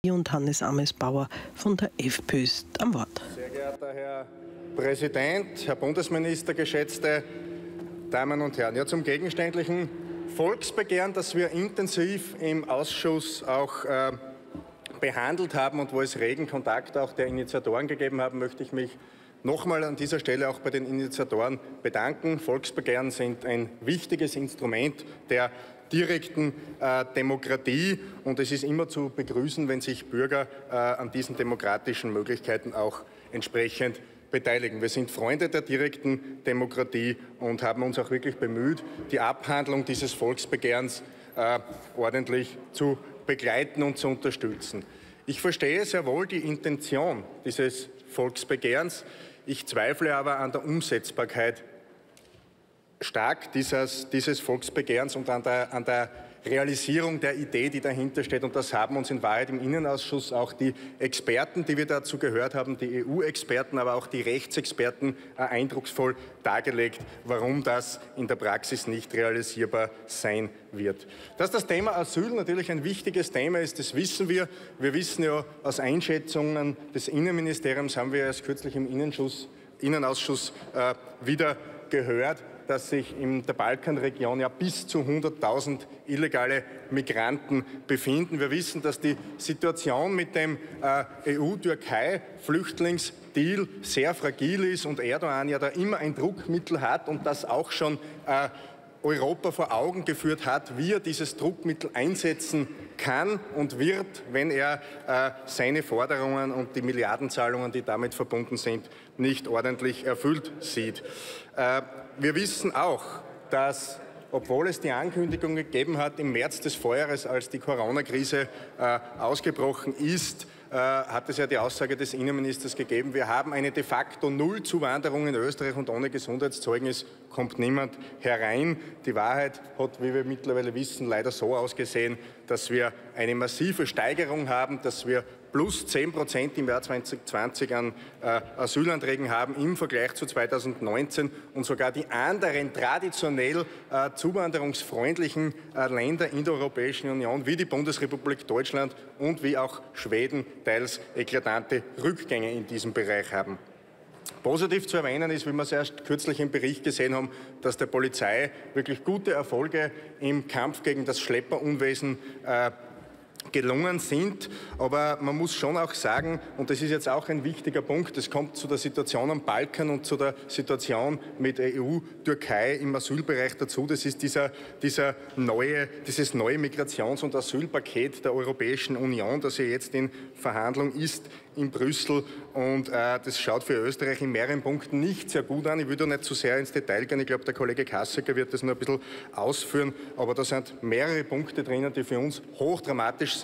und Hannes Amesbauer von der FPÖ ist am Wort. Sehr geehrter Herr Präsident, Herr Bundesminister, geschätzte Damen und Herren. Ja, zum gegenständlichen Volksbegehren, das wir intensiv im Ausschuss auch behandelt haben und wo es regen Kontakt auch der Initiatoren gegeben haben, möchte ich mich nochmal an dieser Stelle auch bei den Initiatoren bedanken. Volksbegehren sind ein wichtiges Instrument der direkten Demokratie und es ist immer zu begrüßen, wenn sich Bürger an diesen demokratischen Möglichkeiten auch entsprechend beteiligen. Wir sind Freunde der direkten Demokratie und haben uns auch wirklich bemüht, die Abhandlung dieses Volksbegehrens ordentlich zu begleiten und zu unterstützen. Ich verstehe sehr wohl die Intention dieses Volksbegehrens. Ich zweifle aber an der Umsetzbarkeit stark dieses Volksbegehrens und an der Realisierung der Idee, die dahinter steht. Und das haben uns in Wahrheit im Innenausschuss auch die Experten, die wir dazu gehört haben, die EU-Experten, aber auch die Rechtsexperten eindrucksvoll dargelegt, warum das in der Praxis nicht realisierbar sein wird. Dass das Thema Asyl natürlich ein wichtiges Thema ist, das wissen wir. Wir wissen ja aus Einschätzungen des Innenministeriums, haben wir erst kürzlich im Innenausschuss wieder gehört, dass sich in der Balkanregion ja bis zu 100.000 illegale Migranten befinden. Wir wissen, dass die Situation mit dem EU-Türkei-Flüchtlingsdeal sehr fragil ist und Erdogan ja da immer ein Druckmittel hat und das auch schon Europa vor Augen geführt hat, wie er dieses Druckmittel einsetzen kann und wird, wenn er seine Forderungen und die Milliardenzahlungen, die damit verbunden sind, nicht ordentlich erfüllt sieht. Wir wissen auch, dass, obwohl es die Ankündigung gegeben hat, im März des Vorjahres, als die Corona-Krise ausgebrochen ist, hat es ja die Aussage des Innenministers gegeben, wir haben eine de facto Nullzuwanderung in Österreich und ohne Gesundheitszeugnis kommt niemand herein. Die Wahrheit hat, wie wir mittlerweile wissen, leider so ausgesehen, dass wir eine massive Steigerung haben, dass wir plus 10% im Jahr 2020 an Asylanträgen haben im Vergleich zu 2019 und sogar die anderen traditionell zuwanderungsfreundlichen Länder in der Europäischen Union wie die Bundesrepublik Deutschland und wie auch Schweden teils eklatante Rückgänge in diesem Bereich haben. Positiv zu erwähnen ist, wie wir es erst kürzlich im Bericht gesehen haben, dass der Polizei wirklich gute Erfolge im Kampf gegen das Schlepperunwesen gelungen sind, aber man muss schon auch sagen, und das ist jetzt auch ein wichtiger Punkt, es kommt zu der Situation am Balkan und zu der Situation mit EU-Türkei im Asylbereich dazu, das ist dieses neue Migrations- und Asylpaket der Europäischen Union, das ja jetzt in Verhandlung ist in Brüssel und das schaut für Österreich in mehreren Punkten nicht sehr gut an. Ich würde nicht zu sehr ins Detail gehen, ich glaube, der Kollege Kassecker wird das noch ein bisschen ausführen, aber da sind mehrere Punkte drinnen, die für uns hochdramatisch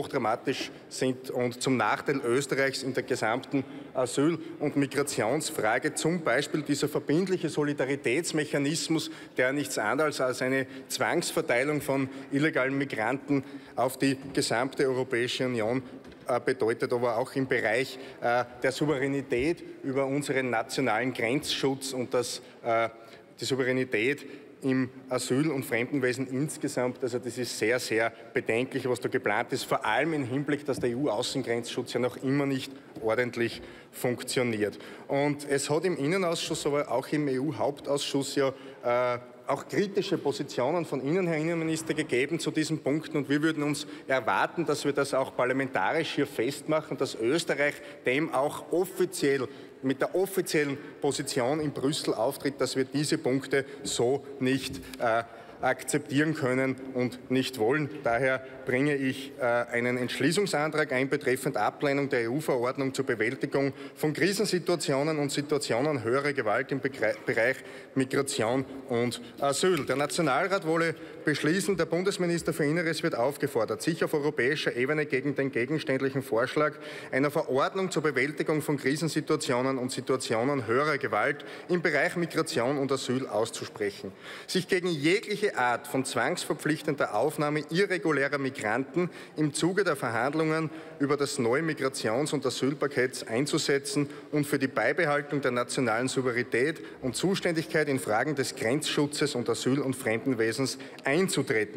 sind und zum Nachteil Österreichs in der gesamten Asyl- und Migrationsfrage, zum Beispiel dieser verbindliche Solidaritätsmechanismus, der nichts anderes als eine Zwangsverteilung von illegalen Migranten auf die gesamte Europäische Union bedeutet, aber auch im Bereich der Souveränität über unseren nationalen Grenzschutz und die Souveränität im Asyl- und Fremdenwesen insgesamt. Also das ist sehr, sehr bedenklich, was da geplant ist, vor allem im Hinblick, dass der EU-Außengrenzschutz ja noch immer nicht ordentlich funktioniert. Und es hat im Innenausschuss, aber auch im EU-Hauptausschuss ja auch kritische Positionen von Ihnen, Herr Innenminister, gegeben zu diesen Punkten. Und wir würden uns erwarten, dass wir das auch parlamentarisch hier festmachen, dass Österreich dem auch offiziell mit der offiziellen Position in Brüssel auftritt, dass wir diese Punkte so nicht akzeptieren können und nicht wollen. Daher bringe ich einen Entschließungsantrag ein betreffend Ablehnung der EU-Verordnung zur Bewältigung von Krisensituationen und Situationen höherer Gewalt im Bereich Migration und Asyl. Der Nationalrat wolle beschließen, der Bundesminister für Inneres wird aufgefordert, sich auf europäischer Ebene gegen den gegenständlichen Vorschlag einer Verordnung zur Bewältigung von Krisensituationen und Situationen höherer Gewalt im Bereich Migration und Asyl auszusprechen, sich gegen jegliche Art von zwangsverpflichtender Aufnahme irregulärer Migranten im Zuge der Verhandlungen über das neue Migrations- und Asylpaket einzusetzen und für die Beibehaltung der nationalen Souveränität und Zuständigkeit in Fragen des Grenzschutzes und Asyl- und Fremdenwesens einzutreten.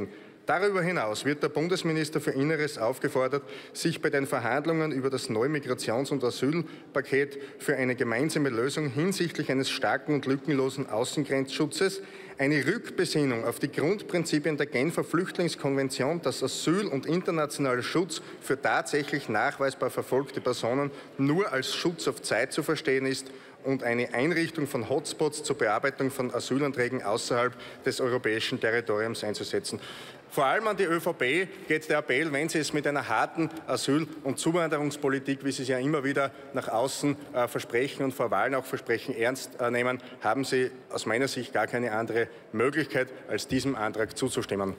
Darüber hinaus wird der Bundesminister für Inneres aufgefordert, sich bei den Verhandlungen über das neue Migrations- und Asylpaket für eine gemeinsame Lösung hinsichtlich eines starken und lückenlosen Außengrenzschutzes, eine Rückbesinnung auf die Grundprinzipien der Genfer Flüchtlingskonvention, dass Asyl und internationaler Schutz für tatsächlich nachweisbar verfolgte Personen nur als Schutz auf Zeit zu verstehen ist und eine Einrichtung von Hotspots zur Bearbeitung von Asylanträgen außerhalb des europäischen Territoriums einzusetzen. Vor allem an die ÖVP geht der Appell, wenn Sie es mit einer harten Asyl- und Zuwanderungspolitik, wie Sie es ja immer wieder nach außen versprechen und vor Wahlen auch versprechen, ernst nehmen, haben Sie aus meiner Sicht gar keine andere Möglichkeit, als diesem Antrag zuzustimmen.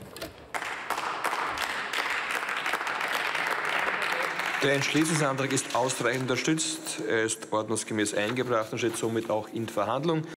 Der Entschließungsantrag ist ausreichend unterstützt. Er ist ordnungsgemäß eingebracht und steht somit auch in Verhandlung.